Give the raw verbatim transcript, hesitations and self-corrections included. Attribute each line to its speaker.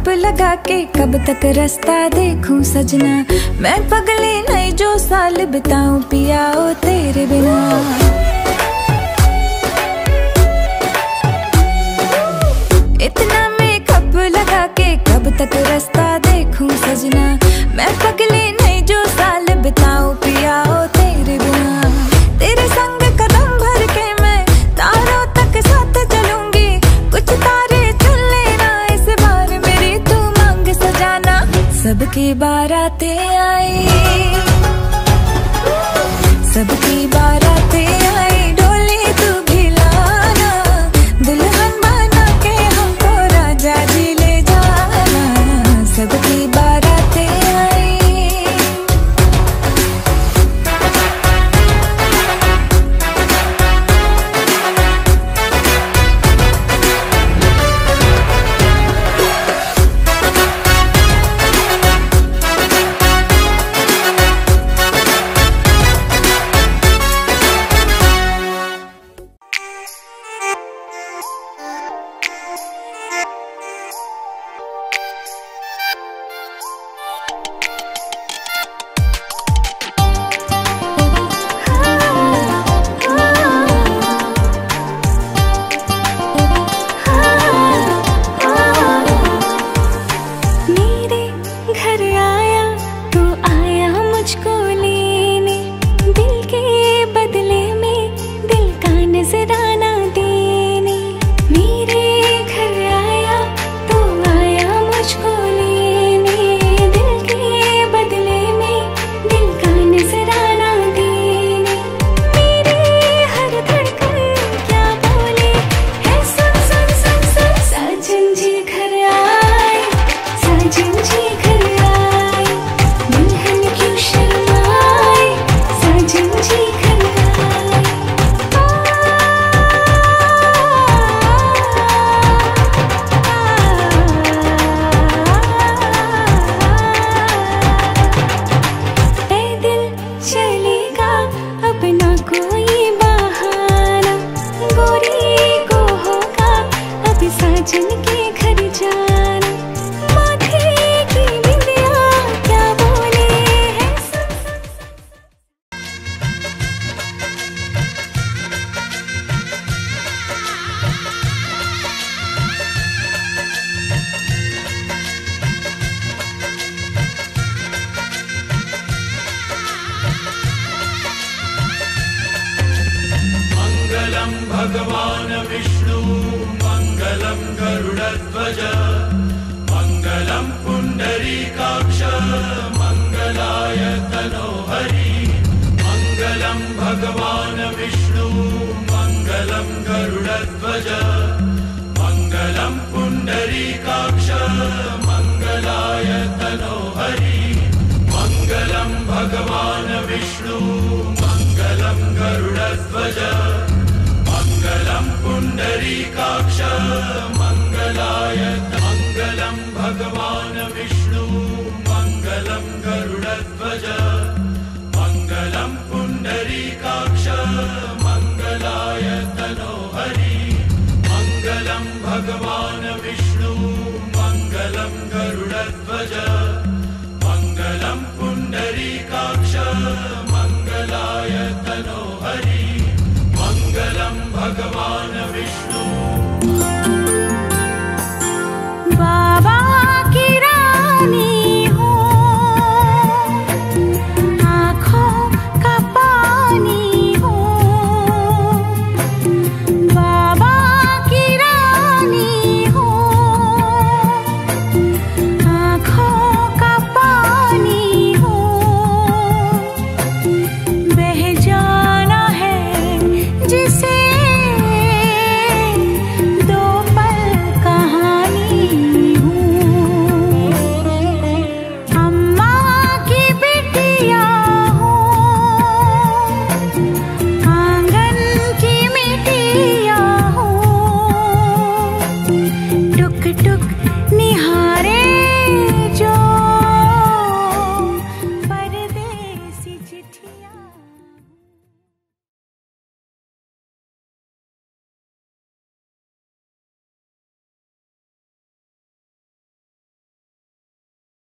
Speaker 1: Cup लगा के कब तक रास्ता देखूं सजना, मैं पगली नहीं जो साल बिताऊं पिया ओ तेरे बिना। इतना मेकअप लगा के कब तक रास्ता देखूं सजना, मैं पगली नहीं जो साल बिताऊं पिया ओ तेरे बिना। तेरे संग कदम भर के मैं तारों तक साथ चलूंगी, कुछ तारे चुन लेना इस बार मेरी तू मांग सजाना। सबकी बारातें आई, सबकी बारातें आई, डोली तू भी लाना, दुल्हन बना के हमको राजा जी ले जाना। सबकी बारातें आई।
Speaker 2: भगवान विष्णु मंगलम गरुड़ध्वज मंगलम पुंडरीकाक्ष मंगलाय तनोहरि। मंगलम भगवान विष्णु मंगलम गरुड़ध्वज